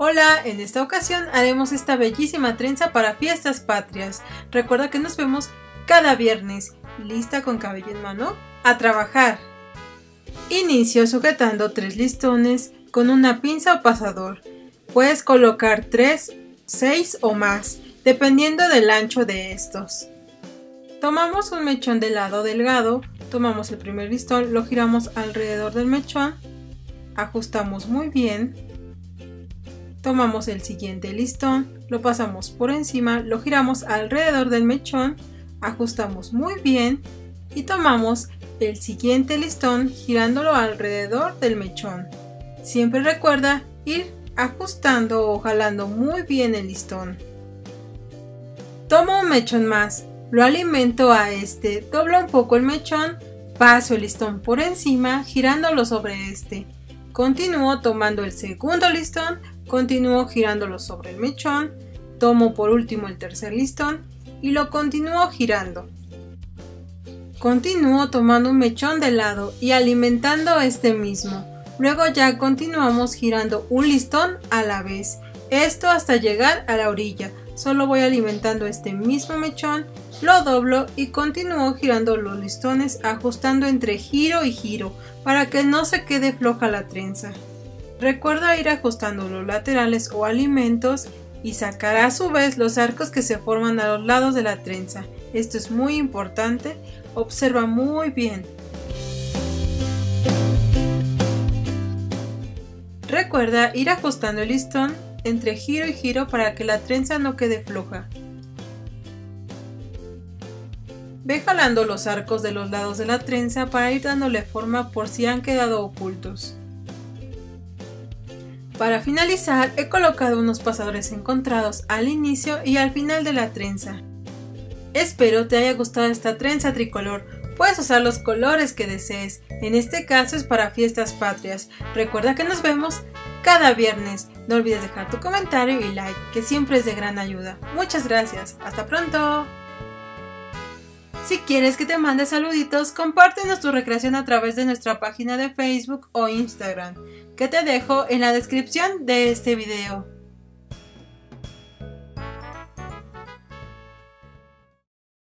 Hola, en esta ocasión haremos esta bellísima trenza para fiestas patrias. Recuerda que nos vemos cada viernes. ¿Lista con cabello en mano? ¡A trabajar! Inicio sujetando 3 listones con una pinza o pasador. Puedes colocar 3, 6 o más, dependiendo del ancho de estos. Tomamos un mechón de lado delgado, tomamos el primer listón, lo giramos alrededor del mechón, ajustamos muy bien. Tomamos el siguiente listón, lo pasamos por encima, lo giramos alrededor del mechón, ajustamos muy bien y tomamos el siguiente listón girándolo alrededor del mechón. Siempre recuerda ir ajustando o jalando muy bien el listón. Tomo un mechón más, lo alimento a este, doblo un poco el mechón, paso el listón por encima girándolo sobre este. Continúo tomando el segundo listón, continúo girándolo sobre el mechón, tomo por último el tercer listón y lo continúo girando. Continúo tomando un mechón de lado y alimentando este mismo. Luego ya continuamos girando un listón a la vez, esto hasta llegar a la orilla. Solo voy alimentando este mismo mechón, lo doblo y continúo girando los listones ajustando entre giro y giro para que no se quede floja la trenza. Recuerda ir ajustando los laterales o alimentos y sacar a su vez los arcos que se forman a los lados de la trenza. Esto es muy importante, observa muy bien. Recuerda ir ajustando el listón entre giro y giro para que la trenza no quede floja. Ve jalando los arcos de los lados de la trenza para ir dándole forma por si han quedado ocultos. Para finalizar, he colocado unos pasadores encontrados al inicio y al final de la trenza. Espero te haya gustado esta trenza tricolor. Puedes usar los colores que desees, en este caso es para fiestas patrias. Recuerda que nos vemos cada viernes. No olvides dejar tu comentario y like, que siempre es de gran ayuda. Muchas gracias, hasta pronto. Si quieres que te mande saluditos, compártenos tu recreación a través de nuestra página de Facebook o Instagram, que te dejo en la descripción de este video.